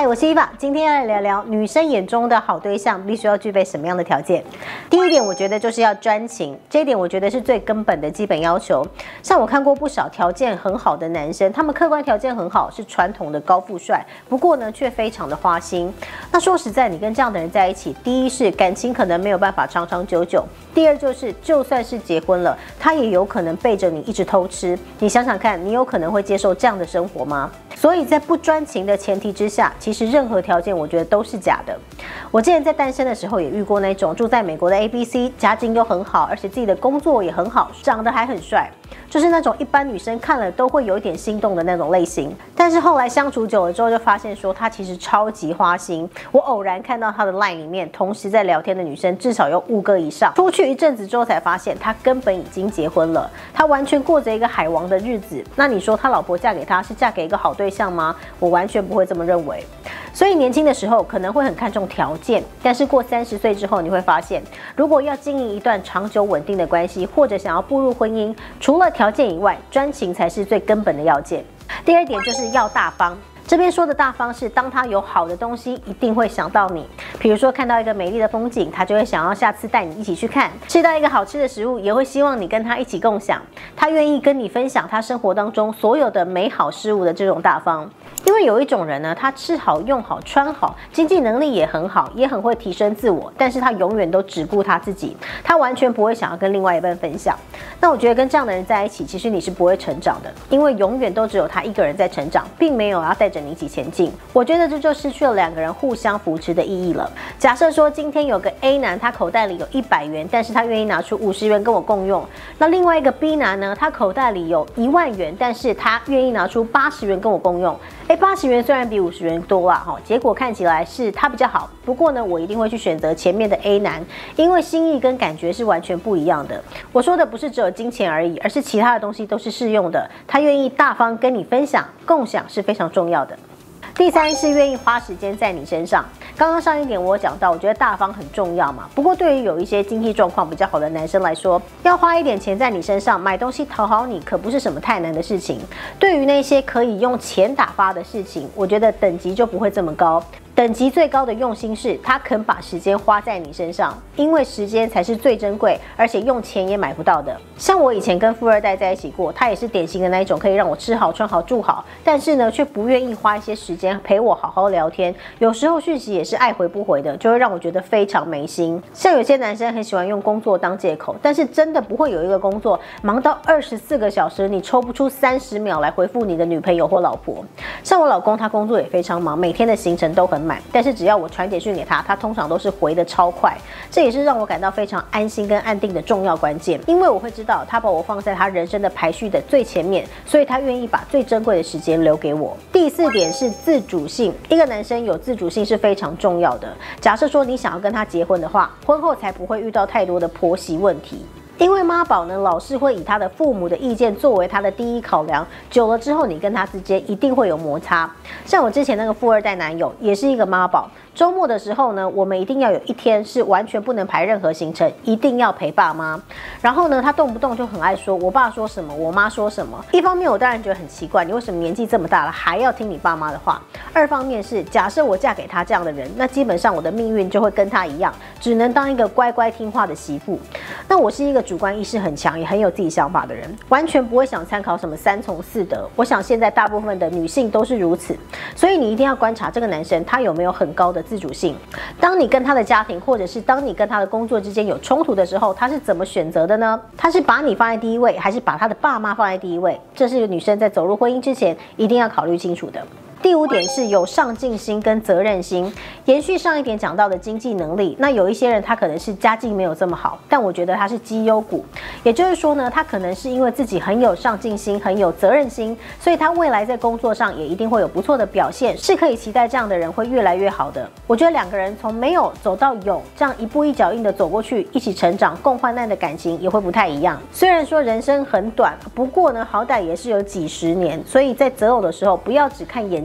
嗨，我是伊娃，今天要来聊聊女生眼中的好对象必须要具备什么样的条件。第一点，我觉得就是要专情，这一点我觉得是最根本的基本要求。像我看过不少条件很好的男生，他们客观条件很好，是传统的高富帅，不过呢却非常的花心。那说实在，你跟这样的人在一起，第一是感情可能没有办法长长久久，第二就是就算是结婚了，他也有可能背着你一直偷吃。你想想看，你有可能会接受这样的生活吗？所以在不专情的前提之下，其实任何条件我觉得都是假的。我之前在单身的时候也遇过那种住在美国的 ABC， 家境又很好，而且自己的工作也很好，长得还很帅，就是那种一般女生看了都会有一点心动的那种类型。但是后来相处久了之后，就发现说他其实超级花心。我偶然看到他的 LINE 里面同时在聊天的女生至少有5个以上。出去一阵子之后才发现，他根本已经结婚了，他完全过着一个海王的日子。那你说他老婆嫁给他是嫁给一个好对象吗？我完全不会这么认为。所以年轻的时候可能会很看重条件，但是过30岁之后，你会发现，如果要经营一段长久稳定的关系，或者想要步入婚姻，除了条件以外，专情才是最根本的要件。第二点就是要大方。这边说的大方是，当他有好的东西，一定会想到你。比如说看到一个美丽的风景，他就会想要下次带你一起去看；吃到一个好吃的食物，也会希望你跟他一起共享。他愿意跟你分享他生活当中所有的美好事物的这种大方。因为有一种人呢，他吃好、用好、穿好，经济能力也很好，也很会提升自我，但是他永远都只顾他自己，他完全不会想要跟另外一半分享。那我觉得跟这样的人在一起，其实你是不会成长的，因为永远都只有他一个人在成长，并没有要带着你一起前进。我觉得这就失去了2个人互相扶持的意义了。假设说今天有个 A 男，他口袋里有100元，但是他愿意拿出50元跟我共用。那另外一个 B 男呢，他口袋里有1万元，但是他愿意拿出80元跟我共用。80元虽然比50元多啦，结果看起来是他比较好。不过呢，我一定会去选择前面的 A 男，因为心意跟感觉是完全不一样的。我说的不是只有金钱而已，而是其他的东西都是适用的。他愿意大方跟你分享，共享是非常重要的。第三是愿意花时间在你身上。刚刚上一点我有讲到，我觉得大方很重要嘛。不过对于有一些经济状况比较好的男生来说，要花一点钱在你身上买东西讨好你，可不是什么太难的事情。对于那些可以用钱打发的事情，我觉得等级就不会这么高。等级最高的用心是，他肯把时间花在你身上，因为时间才是最珍贵，而且用钱也买不到的。像我以前跟富二代在一起过，他也是典型的那一种可以让我吃好穿好住好，但是呢却不愿意花一些时间陪我好好聊天，有时候讯息也是爱回不回的，就会让我觉得非常没心。像有些男生很喜欢用工作当借口，但是真的不会有一个工作忙到24个小时，你抽不出30秒来回复你的女朋友或老婆。像我老公，他工作也非常忙，每天的行程都很满，但是只要我传简讯给他，他通常都是回得超快。这也是让我感到非常安心跟安定的重要关键，因为我会知道他把我放在他人生的排序的最前面，所以他愿意把最珍贵的时间留给我。第4点是自主性，一个男生有自主性是非常重要的。假设说你想要跟他结婚的话，婚后才不会遇到太多的婆媳问题。因为妈宝呢，老是会以他的父母的意见作为他的第一考量，久了之后，你跟他之间一定会有摩擦。像我之前那个富二代男友，也是一个妈宝。周末的时候呢，我们一定要有一天是完全不能排任何行程，一定要陪爸妈。然后呢，他动不动就很爱说我爸说什么，我妈说什么。一方面我当然觉得很奇怪，你为什么年纪这么大了还要听你爸妈的话？二方面是，假设我嫁给他这样的人，那基本上我的命运就会跟他一样，只能当一个乖乖听话的媳妇。那我是一个主观意识很强，也很有自己想法的人，完全不会想参考什么3从4德。我想现在大部分的女性都是如此，所以你一定要观察这个男生他有没有很高的自主性。当你跟他的家庭，或者是当你跟他的工作之间有冲突的时候，他是怎么选择的呢？他是把你放在第一位，还是把他的爸妈放在第一位？这是女生在走入婚姻之前一定要考虑清楚的。第5点是有上进心跟责任心。延续上一点讲到的经济能力，那有一些人他可能是家境没有这么好，但我觉得他是绩优股。也就是说呢，他可能是因为自己很有上进心，很有责任心，所以他未来在工作上也一定会有不错的表现，是可以期待这样的人会越来越好的。我觉得2个人从没有走到有，这样一步一脚印的走过去，一起成长，共患难的感情也会不太一样。虽然说人生很短，不过呢，好歹也是有几十年，所以在择偶的时候，不要只看眼前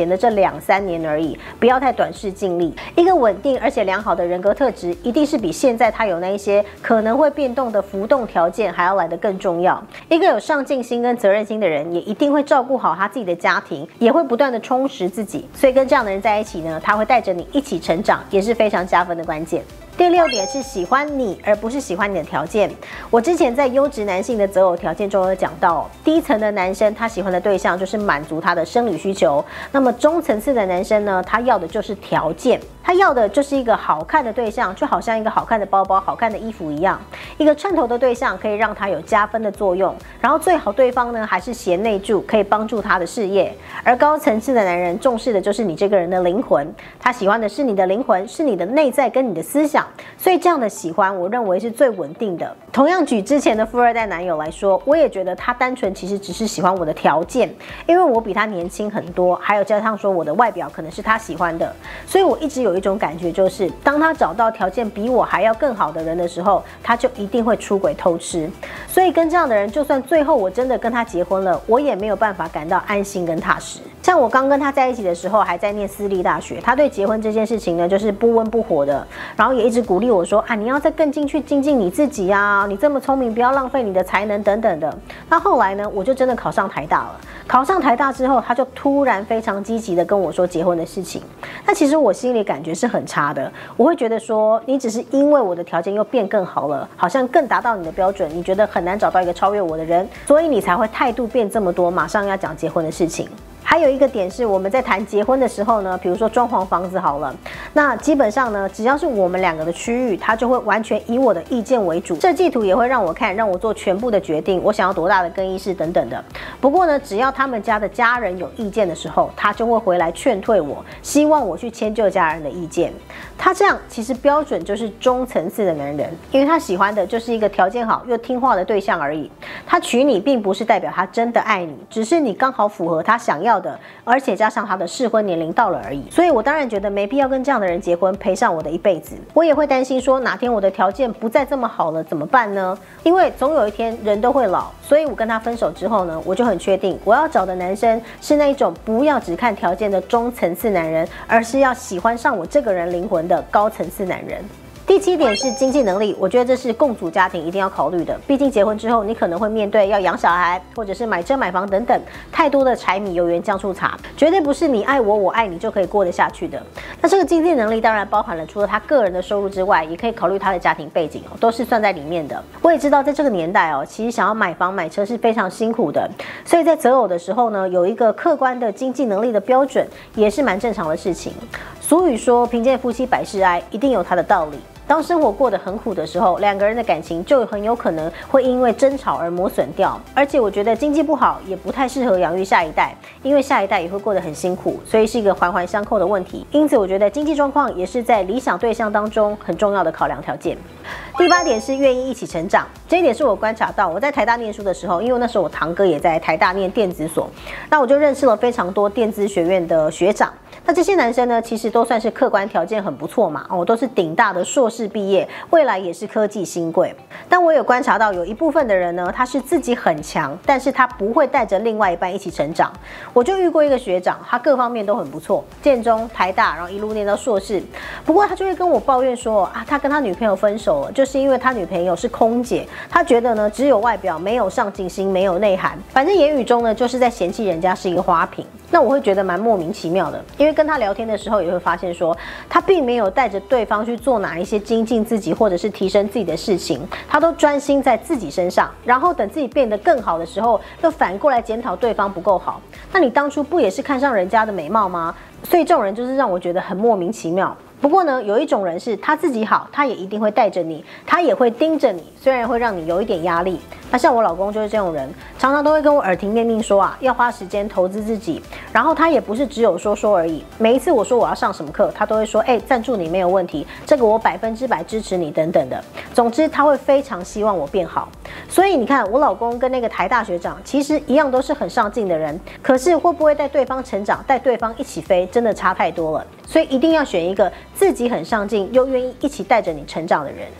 前的这2、3年而已，不要太短视近利。一个稳定而且良好的人格特质，一定是比现在他有那一些可能会变动的浮动条件还要来得更重要。一个有上进心跟责任心的人，也一定会照顾好他自己的家庭，也会不断的充实自己。所以跟这样的人在一起呢，他会带着你一起成长，也是非常加分的关键。第6点是喜欢你，而不是喜欢你的条件。我之前在优质男性的择偶条件中有讲到，低层的男生他喜欢的对象就是满足他的生理需求，那么中层次的男生呢，他要的就是条件，他要的就是一个好看的对象，就好像一个好看的包包、好看的衣服一样，一个称头的对象可以让他有加分的作用，然后最好对方呢还是贤内助，可以帮助他的事业。而高层次的男人重视的就是你这个人的灵魂，他喜欢的是你的灵魂，是你的内在跟你的思想。所以这样的喜欢，我认为是最稳定的。同样举之前的富二代男友来说，我也觉得他单纯其实只是喜欢我的条件，因为我比他年轻很多，还有加上说我的外表可能是他喜欢的，所以我一直有一种感觉，就是当他找到条件比我还要更好的人的时候，他就一定会出轨偷吃。所以跟这样的人，就算最后我真的跟他结婚了，我也没有办法感到安心跟踏实。像我刚跟他在一起的时候，还在念私立大学，他对结婚这件事情呢，就是不温不火的，然后也一直鼓励我说啊，你要再更进去精进你自己啊，你这么聪明，不要浪费你的才能等等的。那后来呢，我就真的考上台大了。考上台大之后，他就突然非常积极的跟我说结婚的事情。那其实我心里感觉是很差的，我会觉得说，你只是因为我的条件又变更好了，好像更达到你的标准，你觉得很难找到一个超越我的人，所以你才会态度变这么多，马上要讲结婚的事情。还有一个点是，我们在谈结婚的时候呢，比如说装潢房子好了，那基本上呢，只要是我们2个的区域，他就会完全以我的意见为主，设计图也会让我看，让我做全部的决定，我想要多大的更衣室等等的。不过呢，只要他们家的家人有意见的时候，他就会回来劝退我，希望我去迁就家人的意见。他这样其实标准就是中层次的男人，因为他喜欢的就是一个条件好又听话的对象而已。他娶你并不是代表他真的爱你，只是你刚好符合他想要的，而且加上他的适婚年龄到了而已。所以我当然觉得没必要跟这样的人结婚，赔上我的一辈子。我也会担心说，哪天我的条件不再这么好了怎么办呢？因为总有一天人都会老，所以我跟他分手之后呢，我就很确定我要找的男生是那一种不要只看条件的中层次男人，而是要喜欢上我这个人灵魂的高层次男人。第7点是经济能力，我觉得这是共组家庭一定要考虑的。毕竟结婚之后，你可能会面对要养小孩，或者是买车买房等等，太多的柴米油盐酱醋茶，绝对不是你爱我，我爱你就可以过得下去的。那这个经济能力当然包含了除了他个人的收入之外，也可以考虑他的家庭背景都是算在里面的。我也知道在这个年代其实想要买房买车是非常辛苦的，所以在择偶的时候呢，有一个客观的经济能力的标准，也是蛮正常的事情。俗语说贫贱夫妻百事哀，一定有它的道理。当生活过得很苦的时候，2个人的感情就很有可能会因为争吵而磨损掉。而且我觉得经济不好也不太适合养育下一代，因为下一代也会过得很辛苦，所以是一个环环相扣的问题。因此我觉得经济状况也是在理想对象当中很重要的考量条件。第8点是愿意一起成长，这一点是我观察到，我在台大念书的时候，因为那时候我堂哥也在台大念电子所，那我就认识了非常多电资学院的学长。那这些男生呢，其实都算是客观条件很不错嘛，都是顶大的硕士毕业，未来也是科技新贵。但我有观察到有一部分的人呢，他是自己很强，但是他不会带着另外一半一起成长。我就遇过一个学长，他各方面都很不错，建中、台大，然后一路念到硕士。不过他就会跟我抱怨说他跟他女朋友分手了，就是因为他女朋友是空姐，他觉得呢只有外表，没有上进心，没有内涵，反正言语中呢就是在嫌弃人家是一个花瓶。那我会觉得蛮莫名其妙的，因为跟他聊天的时候也会发现说，他并没有带着对方去做哪一些精进自己或者是提升自己的事情，他都专心在自己身上，然后等自己变得更好的时候，又反过来检讨对方不够好。那你当初不也是看上人家的美貌吗？所以这种人就是让我觉得很莫名其妙。不过呢，有一种人是他自己好，他也一定会带着你，他也会盯着你，虽然会让你有一点压力。那像我老公就是这种人，常常都会跟我耳提面命说要花时间投资自己，然后他也不是只有说说而已。每一次我说我要上什么课，他都会说赞助你没有问题，这个我100%支持你等等的。总之他会非常希望我变好。所以你看，我老公跟那个台大学长其实一样都是很上进的人，可是会不会带对方成长，带对方一起飞，真的差太多了。所以一定要选一个自己很上进又愿意一起带着你成长的人。第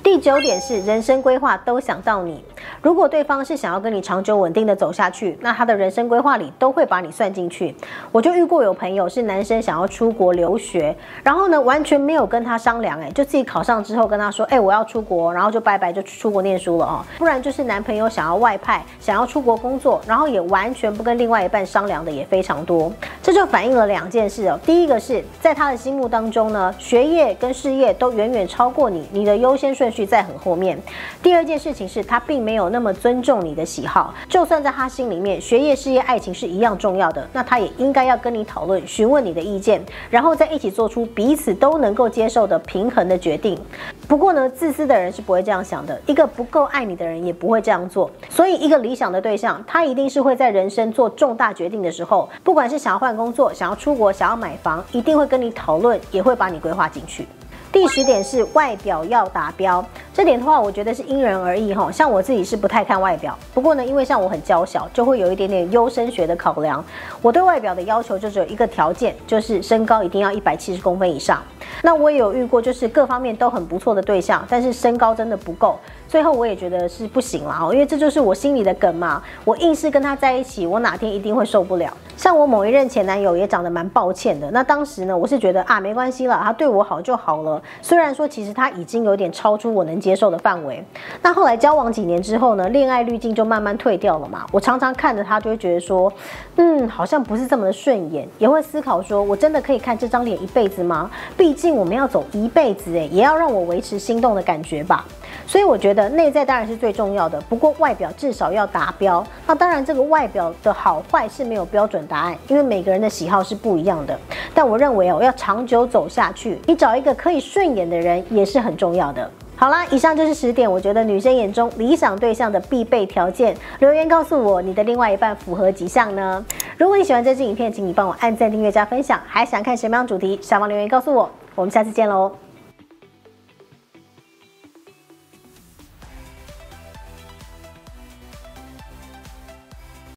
第9点是人生规划都想到你。如果对方是想要跟你长久稳定的走下去，那他的人生规划里都会把你算进去。我就遇过有朋友是男生想要出国留学，然后呢完全没有跟他商量，就自己考上之后跟他说，我要出国，然后就拜拜就出国念书了哦。不然就是男朋友想要外派，想要出国工作，然后也完全不跟另外一半商量的也非常多。这就反映了2件事哦。第一个是在他的心目当中呢，学业跟事业都远远超过你，你的优先顺序在很后面。第2件事情是他并没有那么尊重你的喜好，就算在他心里面学业、事业、爱情是一样重要的，那他也应该要跟你讨论，询问你的意见，然后再一起做出彼此都能够接受的平衡的决定。不过呢，自私的人是不会这样想的，一个不够爱你的人也不会这样做。所以一个理想的对象，他一定是会在人生做重大决定的时候，不管是想要换工作、想要出国、想要买房，一定会跟你讨论，也会把你规划进去。第10点是外表要达标，这点的话，我觉得是因人而异哈。像我自己是不太看外表，不过呢，因为像我很娇小，就会有一点点优生学的考量。我对外表的要求就只有一个条件，就是身高一定要170公分以上。那我也有遇过，就是各方面都很不错的对象，但是身高真的不够，最后我也觉得是不行啦，因为这就是我心里的梗嘛。我硬是跟他在一起，我哪天一定会受不了。像我某一任前男友也长得蛮抱歉的，那当时呢，我是觉得没关系啦，他对我好就好了。虽然说其实他已经有点超出我能接受的范围。那后来交往几年之后呢，恋爱滤镜就慢慢退掉了嘛。我常常看着他就会觉得说，好像不是这么的顺眼，也会思考说，我真的可以看这张脸一辈子吗？毕竟我们要走一辈子，也要让我维持心动的感觉吧。所以我觉得内在当然是最重要的，不过外表至少要达标。那当然这个外表的好坏是没有标准答案，因为每个人的喜好是不一样的。但我认为要长久走下去，你找一个可以顺眼的人也是很重要的。好啦，以上就是10点，我觉得女生眼中理想对象的必备条件。留言告诉我你的另外一半符合几项呢？如果你喜欢这支影片，请你帮我按赞、订阅、加分享。还想看什么样主题？下方留言告诉我。我们下次见喽。